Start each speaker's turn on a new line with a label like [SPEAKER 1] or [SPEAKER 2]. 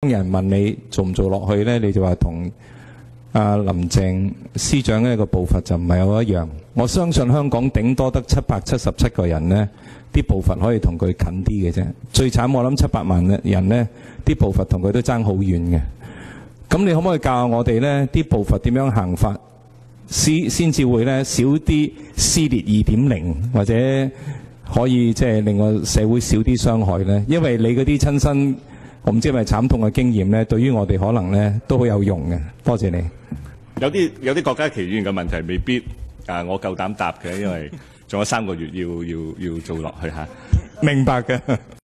[SPEAKER 1] 人問你做唔做落去咧，你就話同林鄭司長呢個步伐就唔係好一樣。我相信香港頂多得777個人呢，啲步伐可以同佢近啲嘅啫。最慘我諗700萬人呢，啲步伐同佢都爭好遠嘅。咁你可唔可以教下我哋呢啲步伐點樣行法，先至會呢少啲撕裂2.0，或者可以即係令個社會少啲傷害呢？因為你嗰啲親身，我唔知係咪慘痛嘅經驗呢，對於我哋可能呢都好有用嘅。多謝你。
[SPEAKER 2] 有啲郭家麒議員嘅問題未必我夠膽答嘅，因為仲有3個月要做落去嚇。
[SPEAKER 1] 明白嘅。